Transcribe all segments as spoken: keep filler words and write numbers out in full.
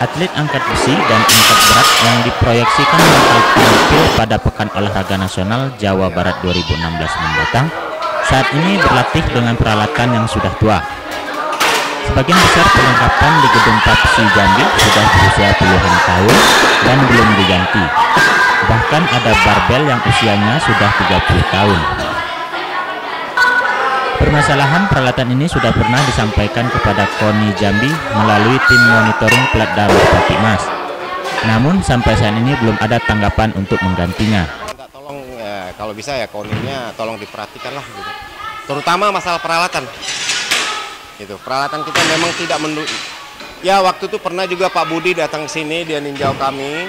Atlet angkat besi dan angkat berat yang diproyeksikan bakal tampil pada Pekan Olahraga Nasional Jawa Barat dua ribu enam belas mendatang saat ini berlatih dengan peralatan yang sudah tua. Sebagian besar perlengkapan di gedung Papsi Jambi sudah berusia puluhan tahun dan belum diganti. Bahkan ada barbel yang usianya sudah tiga puluh tahun. Permasalahan peralatan ini sudah pernah disampaikan kepada KONI Jambi melalui tim monitoring Platda Merpati Mas. Namun sampai saat ini belum ada tanggapan untuk menggantinya. Tolong ya, kalau bisa ya KONI-nya tolong diperhatikan lah gitu. Terutama masalah peralatan. Gitu. Peralatan kita memang tidak menurut. Ya waktu itu pernah juga Pak Budi datang ke sini, dia ninjau kami.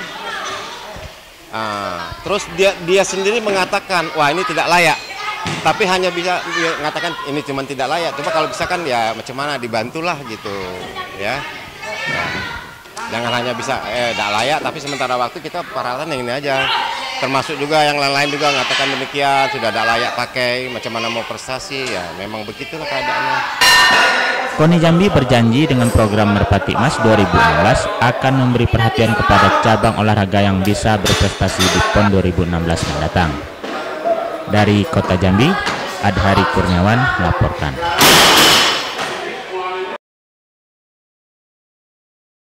Nah, terus dia dia sendiri mengatakan, wah ini tidak layak. Tapi hanya bisa dia mengatakan ini cuma tidak layak. Coba kalau bisa kan ya macam mana dibantulah gitu, ya. Nah, jangan hanya bisa eh tidak layak, tapi sementara waktu kita peralatan yang ini aja. Termasuk juga yang lain-lain juga mengatakan demikian, sudah tidak layak pakai, macam mana mau prestasi, ya memang begitulah keadaannya. KONI Jambi berjanji dengan program Merpati Mas dua ribu enam belas akan memberi perhatian kepada cabang olahraga yang bisa berprestasi di PON dua ribu enam belas mendatang. Dari Kota Jambi, Adhari Kurniawan melaporkan.